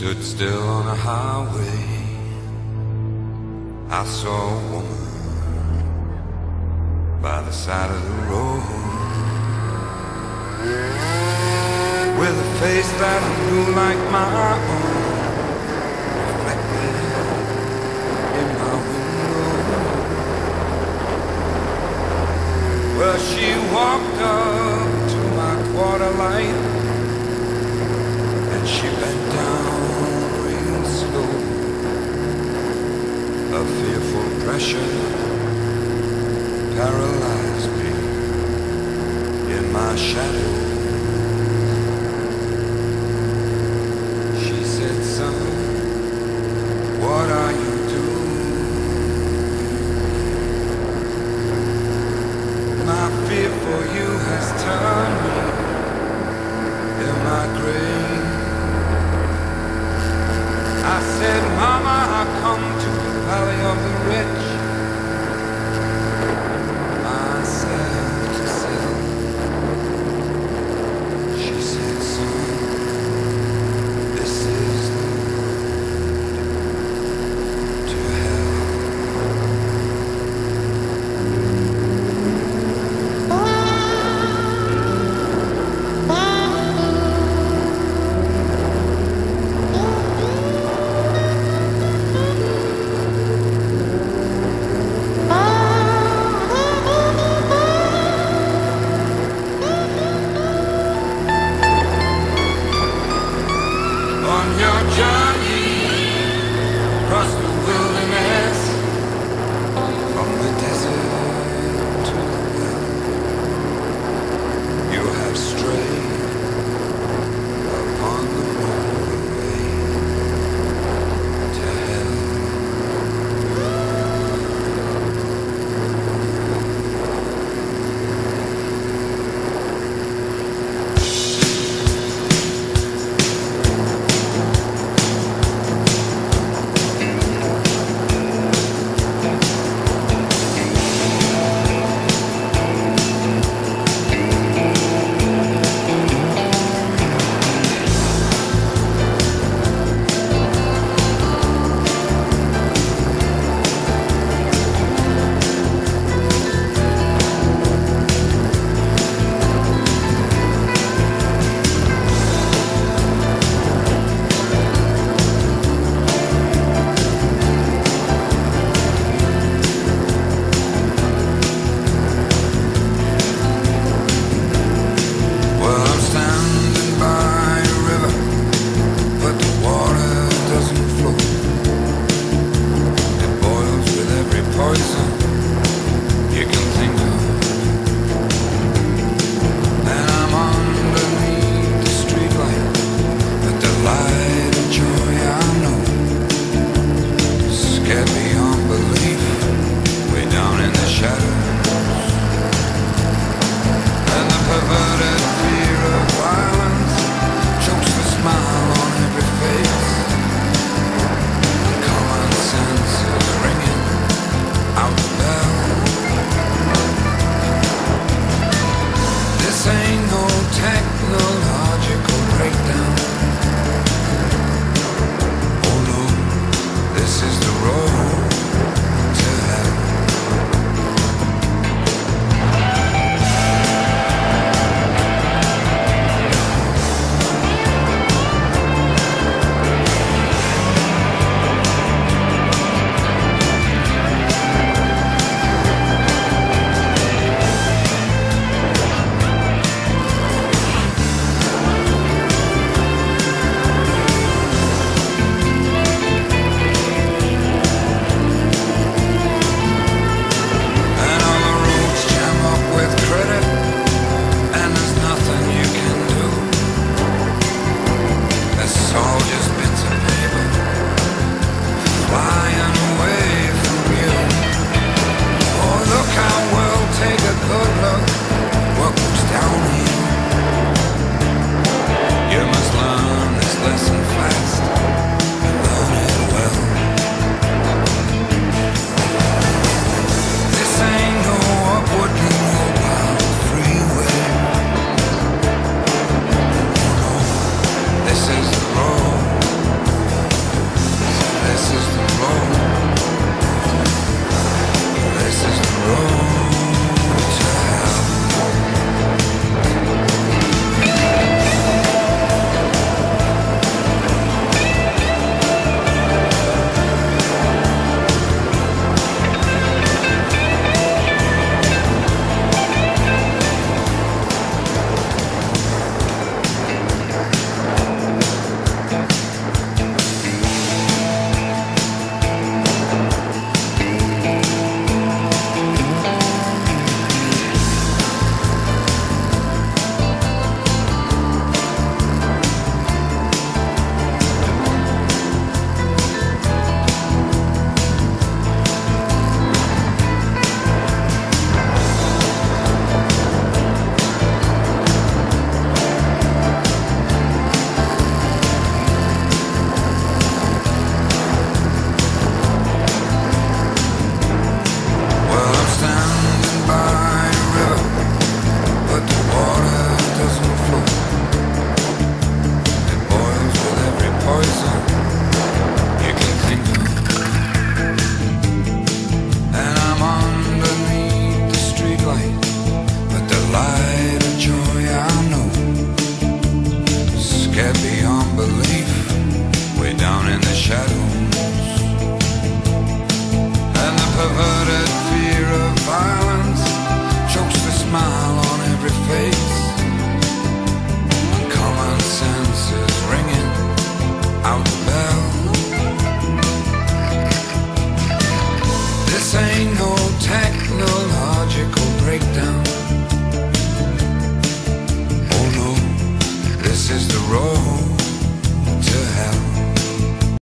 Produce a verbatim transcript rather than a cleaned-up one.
Stood still on a highway. I saw a woman by the side of the road, with a face that I knew like my own, reflected in my window. Well, she walked up to my quarter light, and she bent down real slow. A fearful pressure paralyzed me in my shadow. She said, son, what are you doing? My fear for you has turned me in my grave. I said, Mama, I come to the valley of the rich, myself to sell. road to hell.